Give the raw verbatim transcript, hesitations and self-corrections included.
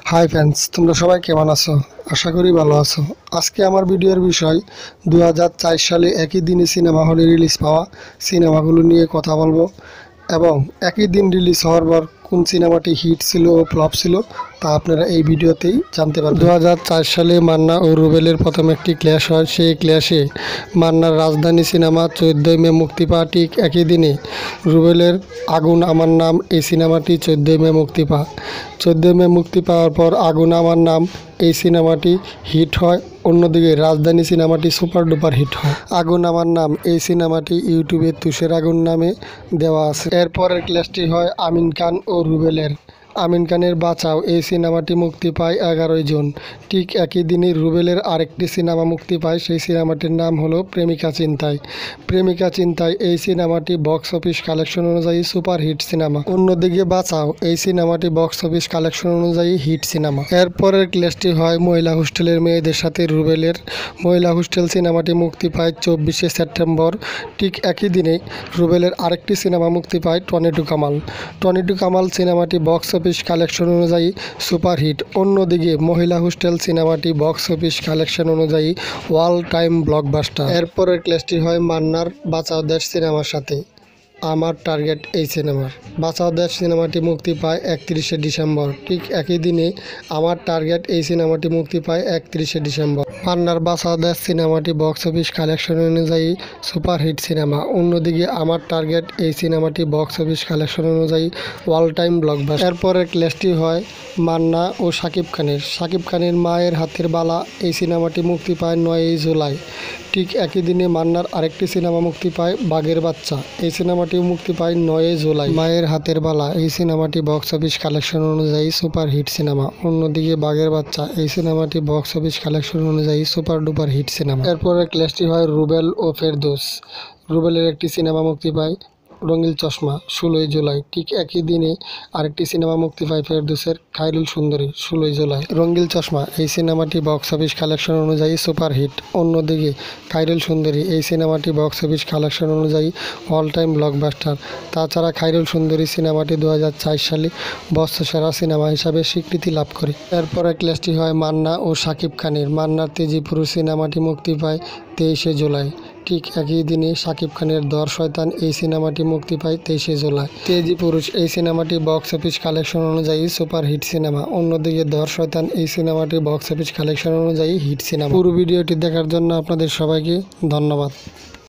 Hi friends, তোমরা সবাই কেমন আছো? আশা করি ভালো আছো। আজকে আমার ভিডিওর বিষয় দু হাজার চার সালে একই দিনে সিনেমা হলে রিলিজ পাওয়া সিনেমাগুলো নিয়ে কথা বলবো এবং একই দিন রিলিজ হওয়ার পর কোন সিনেমাটি হিট ছিল ও ফ্লপ ছিল তা আপনারা এই ভিডিওতেই জানতে পারবেন। দু হাজার চার সালে মান্না ও রুবেলের প্রথম একটি ক্ল্যাশ হয়। সেই ক্ল্যাশে মান্নার রাজধানী সিনেমা চোদ্দোই মে মুক্তি পায়। ঠিক একই দিনে রুবেলের আগুন আমার নাম এই সিনেমাটি চোদ্দোই মে মুক্তি পায়। চোদ্দোই মে মুক্তি পাওয়ার পর আগুন আমার নাম এই সিনেমাটি হিট হয়। অন্যদিকে রাজধানী সিনেমাটি সুপার ডুপার হিট হয়। আগুন আমার নাম এই সিনেমাটি ইউটিউবে তুষের আগুন নামে দেওয়া আছে। এরপরের ক্লাসটি হয় আমিন খান ও রুবেলের। আমিন খানের বাঁচাও এই সিনেমাটি মুক্তি পায় এগারোই জুন। ঠিক একই দিনে রুবেলের আরেকটি সিনেমা মুক্তি পায়। সেই সিনেমাটির নাম হলো প্রেমিকা চিন্তায়। প্রেমিকা চিন্তায় এই সিনেমাটি বক্স অফিস কালেকশন অনুযায়ী সুপার হিট সিনেমা। অন্যদিকে বাঁচাও এই সিনেমাটি বক্স অফিস কালেকশন অনুযায়ী হিট সিনেমা। এরপরের ক্লাসটি হয় মহিলা হোস্টেলের মেয়েদের সাথে রুবেলের। মহিলা হোস্টেল সিনেমাটি মুক্তি পায় চব্বিশে সেপ্টেম্বর। ঠিক একই দিনে রুবেলের আরেকটি সিনেমা মুক্তি পায় Tony to Kamal. Tony to Kamal সিনেমাটি বক্স অফিস কালেকশন অনুযায়ী সুপারহিট। অন্যদিকে মহিলা হোস্টেল সিনেমাটি বক্স অফিস কালেকশন অনুযায়ী ওয়াল টাইম ব্লকবাস্টার। এরপরের ক্লাসটি হয় মান্নার বাঁচাও দেশ সিনেমার সাথে আমার টার্গেট এই সিনেমার। বাঁচাও দেশ সিনেমাটি মুক্তি পায় একত্রিশে ডিসেম্বর। ঠিক একই দিনে আমার টার্গেট এই সিনেমাটি মুক্তি পায় একত্রিশে ডিসেম্বর। মান্নার বাঁচাও দেশ সিনেমাটি বক্স অফিস কালেকশন অনুযায়ী সুপারহিট সিনেমা। অন্যদিকে আমার টার্গেট এই সিনেমাটি বক্স অফিস কালেকশন অনুযায়ী ওয়াল টাইম ব্লকবাস্টার। এরপরের ক্লাসটি হয় মান্না ও শাকিব খানের। শাকিব খানের মায়ের হাতের বালা এই সিনেমাটি মুক্তি পায় নয়ই জুলাই। ঠিক একই দিনে মান্নার আরেকটি সিনেমা মুক্তি পায় বাঘের বাচ্চা। এই সিনেমাটিও মুক্তি পায় নয়ই জুলাই। মায়ের হাতের বালা এই সিনেমাটি বক্স অফিস কালেকশন অনুযায়ী সুপার হিট সিনেমা। অন্যদিকে বাঘের বাচ্চা এই সিনেমাটি বক্স অফিস কালেকশন অনুযায়ী সুপার ডুপার হিট সিনেমা। এরপরে ক্লাসটি হয় রুবেল ও ফেরদৌস। রুবেলের একটি সিনেমা মুক্তি পায় রঙিল চশমা ষোলোই জুলাই। ঠিক একই দিনে আরেকটি সিনেমা মুক্তি পায় ফেরদৌসের খায়রুল সুন্দরী ষোলোই জুলাই। রঙিল চশমা এই সিনেমাটি বক্স অফিস কালেকশন অনুযায়ী সুপার হিট। অন্যদিকে খায়রুল সুন্দরী এই সিনেমাটি বক্স অফিস কালেকশন অনুযায়ী অল টাইম ব্লকবাস্টার। তাছাড়া খায়রুল সুন্দরী সিনেমাটি দু হাজার চার সালে বর্ষসেরা সিনেমা হিসাবে স্বীকৃতি লাভ করে। এরপরে ক্লাসটি হয় মান্না ও শাকিব খানের। মান্নার তেজি পুরুষ সিনেমাটি মুক্তি পায় তেইশে জুলাই। ঠিক একই দিনে শাকিব খানের দর শয়তান এই সিনেমাটি মুক্তি পায় তেইশে জুলাই। তেজি পুরুষ এই সিনেমাটি বক্স অফিস কালেকশন অনুযায়ী সুপার হিট সিনেমা। অন্যদিকে দর শয়তান এই সিনেমাটি বক্স অফিস কালেকশন অনুযায়ী হিট সিনেমা। পুরো ভিডিওটি দেখার জন্য আপনাদের সবাইকে ধন্যবাদ।